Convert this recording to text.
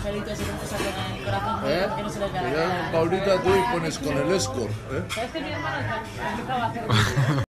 angelito ese que empieza con el corazón que no se le da. Paulita, tú y pones con el escort. ¿Sabes que mi hermano empezaba a hacer